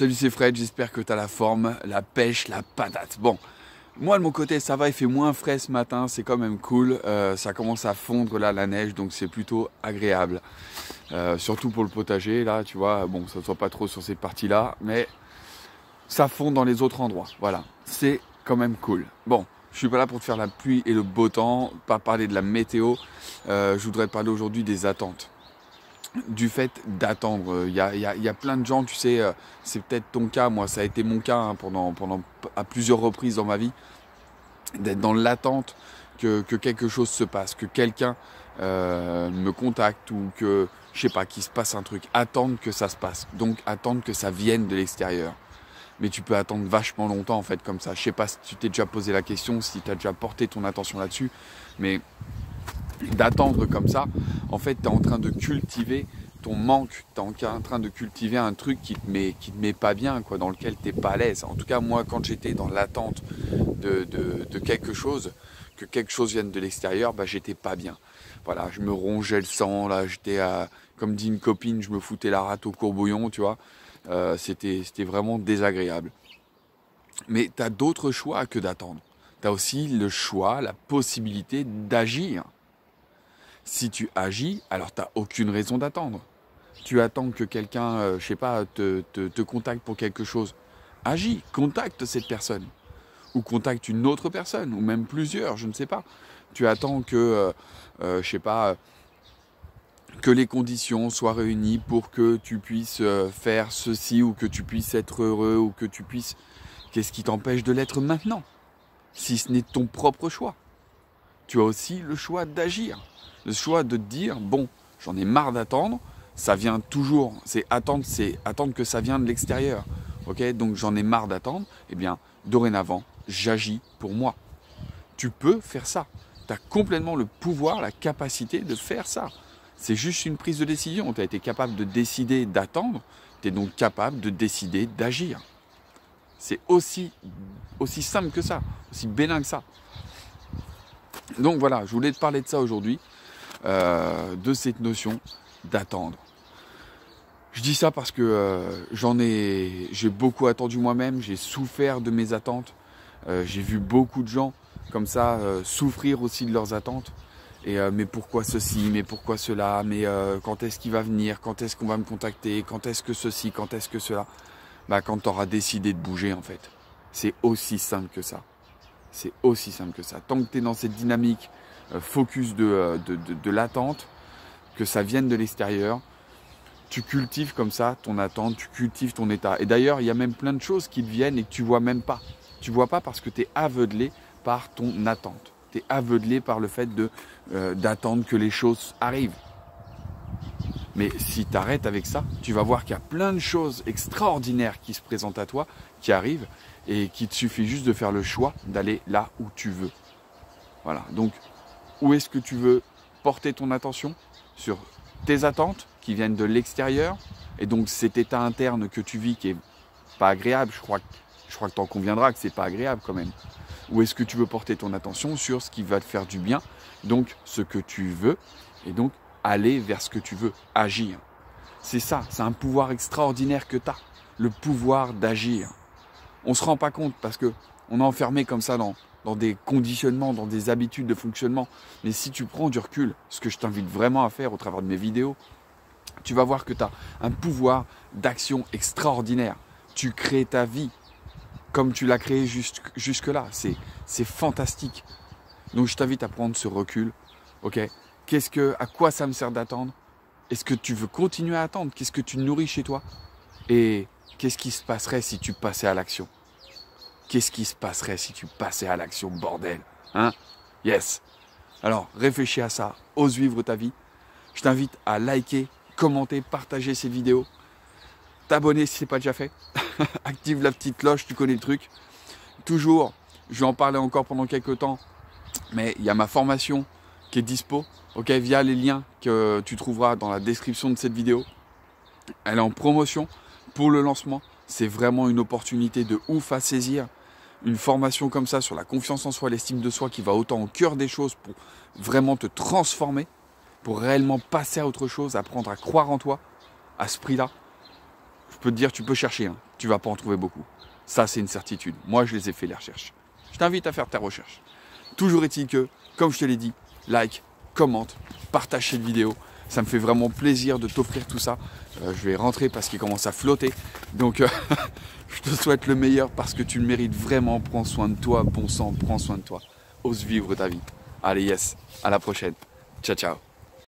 Salut, c'est Fred, j'espère que tu as la forme, la pêche, la patate. Bon, moi de mon côté ça va, il fait moins frais ce matin, c'est quand même cool. Ça commence à fondre là la neige, donc c'est plutôt agréable. Surtout pour le potager, là tu vois, bon ça ne soit pas trop sur cette partie-là, mais ça fond dans les autres endroits. Voilà, c'est quand même cool. Bon, je suis pas là pour te faire la pluie et le beau temps, pas parler de la météo. Je voudrais te parler aujourd'hui des attentes. Du fait d'attendre. Il y a plein de gens, tu sais, c'est peut-être ton cas, moi ça a été mon cas hein, pendant à plusieurs reprises dans ma vie, d'être dans l'attente que quelque chose se passe, que quelqu'un me contacte ou que, je sais pas, qu'il se passe un truc. Attendre que ça se passe, donc attendre que ça vienne de l'extérieur. Mais tu peux attendre vachement longtemps en fait comme ça. Je sais pas si tu t'es déjà posé la question, si tu as déjà porté ton attention là-dessus, mais d'attendre comme ça, en fait, tu es en train de cultiver ton manque, tu es en train de cultiver un truc qui te met pas bien, quoi, dans lequel tu n'es pas à l'aise. En tout cas, moi, quand j'étais dans l'attente de quelque chose, que quelque chose vienne de l'extérieur, bah, j'étais pas bien. Voilà, je me rongeais le sang, là, j'étais, comme dit une copine, je me foutais la rate au courbouillon, tu vois. C'était vraiment désagréable. Mais tu as d'autres choix que d'attendre. Tu as aussi le choix, la possibilité d'agir. Si tu agis, alors tu n'as aucune raison d'attendre. Tu attends que quelqu'un, je sais pas, te contacte pour quelque chose. Agis, contacte cette personne. Ou contacte une autre personne, ou même plusieurs, je ne sais pas. Tu attends que, je sais pas, que les conditions soient réunies pour que tu puisses faire ceci, ou que tu puisses être heureux, ou que tu puisses... Qu'est-ce qui t'empêche de l'être maintenant? Si ce n'est ton propre choix. Tu as aussi le choix d'agir. Le choix de te dire, bon, j'en ai marre d'attendre, ça vient toujours, c'est attendre que ça vienne de l'extérieur. Ok, donc j'en ai marre d'attendre, eh bien, dorénavant, j'agis pour moi. Tu peux faire ça. Tu as complètement le pouvoir, la capacité de faire ça. C'est juste une prise de décision. Tu as été capable de décider d'attendre, tu es donc capable de décider d'agir. C'est aussi simple que ça, aussi bénin que ça. Donc voilà, je voulais te parler de ça aujourd'hui. De cette notion d'attendre. Je dis ça parce que j'ai beaucoup attendu moi-même, j'ai souffert de mes attentes, j'ai vu beaucoup de gens comme ça souffrir aussi de leurs attentes. Et mais pourquoi ceci, mais pourquoi cela, mais quand est-ce qu'il va venir, quand est-ce qu'on va me contacter, quand est-ce que ceci, quand est-ce que cela. Bah quand tu auras décidé de bouger en fait. C'est aussi simple que ça. C'est aussi simple que ça. Tant que tu es dans cette dynamique focus de l'attente, que ça vienne de l'extérieur, tu cultives comme ça ton attente, tu cultives ton état. Et d'ailleurs, il y a même plein de choses qui te viennent et que tu vois même pas. Tu vois pas parce que tu es aveuglé par ton attente. Tu es aveuglé par le fait d'attendre que les choses arrivent. Mais si tu arrêtes avec ça, tu vas voir qu'il y a plein de choses extraordinaires qui se présentent à toi, qui arrivent, et qu'il te suffit juste de faire le choix d'aller là où tu veux. Voilà, donc où est-ce que tu veux porter ton attention? Sur tes attentes qui viennent de l'extérieur, et donc cet état interne que tu vis qui est pas agréable, je crois que tu en conviendras que c'est pas agréable quand même. Ou est-ce que tu veux porter ton attention sur ce qui va te faire du bien, donc ce que tu veux, et donc aller vers ce que tu veux, agir. C'est ça, c'est un pouvoir extraordinaire que tu as, le pouvoir d'agir. On ne se rend pas compte parce qu'on est enfermé comme ça dans des conditionnements, dans des habitudes de fonctionnement. Mais si tu prends du recul, ce que je t'invite vraiment à faire au travers de mes vidéos, tu vas voir que tu as un pouvoir d'action extraordinaire. Tu crées ta vie comme tu l'as créée jusque-là. C'est fantastique. Donc je t'invite à prendre ce recul. Ok, à quoi ça me sert d'attendre? Est-ce que tu veux continuer à attendre? Qu'est-ce que tu nourris chez toi? Et qu'est-ce qui se passerait si tu passais à l'action? Qu'est-ce qui se passerait si tu passais à l'action, bordel? Hein? Yes. Alors, réfléchis à ça, ose vivre ta vie. Je t'invite à liker, commenter, partager cette vidéo, t'abonner si ce n'est pas déjà fait. Active la petite cloche, tu connais le truc. Toujours, je vais en parler encore pendant quelques temps, mais il y a ma formation qui est dispo, okay, via les liens que tu trouveras dans la description de cette vidéo. Elle est en promotion pour le lancement. C'est vraiment une opportunité de ouf à saisir. Une formation comme ça sur la confiance en soi, l'estime de soi qui va autant au cœur des choses pour vraiment te transformer, pour réellement passer à autre chose, apprendre à croire en toi à ce prix-là. je peux te dire, tu peux chercher, hein, tu vas pas en trouver beaucoup. Ça, c'est une certitude. Moi, je les ai fait, les recherches. Je t'invite à faire ta recherche. Toujours est-il que, comme je te l'ai dit, like, commente, partage cette vidéo. Ça me fait vraiment plaisir de t'offrir tout ça. Je vais rentrer parce qu'il commence à flotter. Donc, je te souhaite le meilleur parce que tu le mérites vraiment. Prends soin de toi, bon sang, prends soin de toi. Ose vivre ta vie. Allez, yes, à la prochaine. Ciao, ciao.